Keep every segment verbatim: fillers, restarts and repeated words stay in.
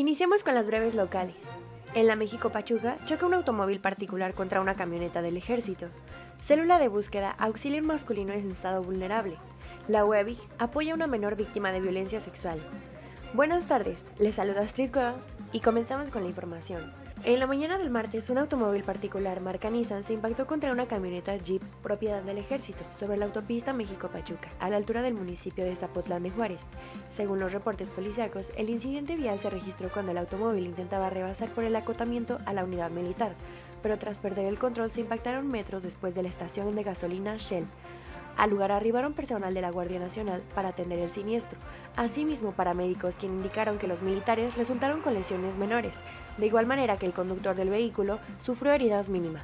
Iniciemos con las breves locales. En la México Pachuca choca un automóvil particular contra una camioneta del ejército. Célula de búsqueda auxilia a un masculino en estado vulnerable. La U E B I G apoya a una menor víctima de violencia sexual. Buenas tardes, les saluda Street Girls y comenzamos con la información. En la mañana del martes, un automóvil particular marca Nissan se impactó contra una camioneta Jeep propiedad del ejército sobre la autopista México-Pachuca, a la altura del municipio de Zapotlán de Juárez. Según los reportes policíacos, el incidente vial se registró cuando el automóvil intentaba rebasar por el acotamiento a la unidad militar, pero tras perder el control se impactaron metros después de la estación de gasolina Shell. Al lugar arribaron personal de la Guardia Nacional para atender el siniestro, asimismo paramédicos quienes indicaron que los militares resultaron con lesiones menores, de igual manera que el conductor del vehículo sufrió heridas mínimas.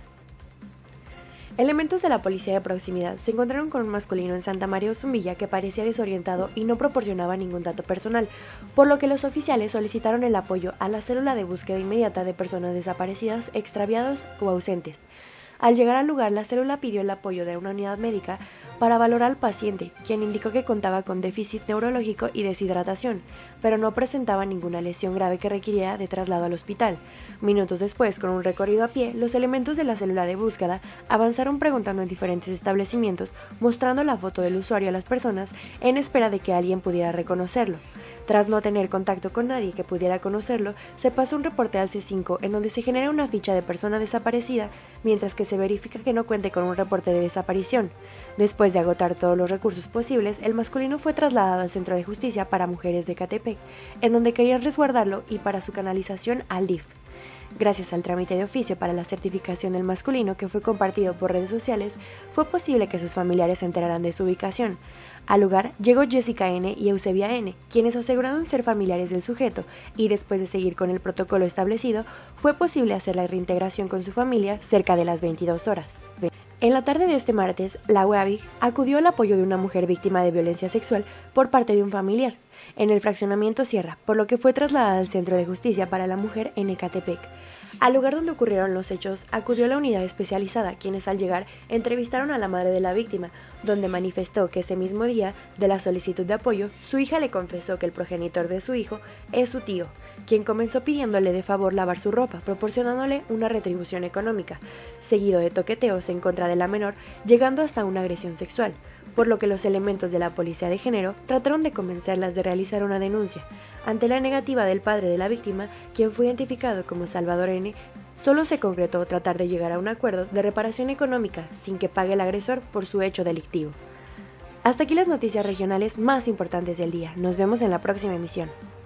Elementos de la policía de proximidad se encontraron con un masculino en Santa María Ozumbilla que parecía desorientado y no proporcionaba ningún dato personal, por lo que los oficiales solicitaron el apoyo a la célula de búsqueda inmediata de personas desaparecidas, extraviados o ausentes. Al llegar al lugar, la célula pidió el apoyo de una unidad médica para valorar al paciente, quien indicó que contaba con déficit neurológico y deshidratación, pero no presentaba ninguna lesión grave que requiriera de traslado al hospital. Minutos después, con un recorrido a pie, los elementos de la célula de búsqueda avanzaron preguntando en diferentes establecimientos, mostrando la foto del usuario a las personas en espera de que alguien pudiera reconocerlo. Tras no tener contacto con nadie que pudiera conocerlo, se pasó un reporte al C cinco en donde se genera una ficha de persona desaparecida, mientras que se verifica que no cuente con un reporte de desaparición. Después de agotar todos los recursos posibles, el masculino fue trasladado al Centro de Justicia para Mujeres de Ecatepec, en donde querían resguardarlo y para su canalización al D I F. Gracias al trámite de oficio para la certificación del masculino que fue compartido por redes sociales, fue posible que sus familiares se enteraran de su ubicación. Al lugar llegó Jessica N. y Eusebia N., quienes aseguraron ser familiares del sujeto, y después de seguir con el protocolo establecido, fue posible hacer la reintegración con su familia cerca de las veintidós horas. En la tarde de este martes, la U E B I G acudió al apoyo de una mujer víctima de violencia sexual por parte de un familiar, en el fraccionamiento Sierra, por lo que fue trasladada al Centro de Justicia para la Mujer en Ecatepec. Al lugar donde ocurrieron los hechos, acudió la unidad especializada, quienes al llegar entrevistaron a la madre de la víctima, donde manifestó que ese mismo día de la solicitud de apoyo, su hija le confesó que el progenitor de su hijo es su tío, quien comenzó pidiéndole de favor lavar su ropa, proporcionándole una retribución económica, seguido de toqueteos en contra de la menor, llegando hasta una agresión sexual, por lo que los elementos de la policía de género trataron de convencerlas de realizar una denuncia. Ante la negativa del padre de la víctima, quien fue identificado como Salvador N., solo se concretó tratar de llegar a un acuerdo de reparación económica sin que pague el agresor por su hecho delictivo. Hasta aquí las noticias regionales más importantes del día. Nos vemos en la próxima emisión.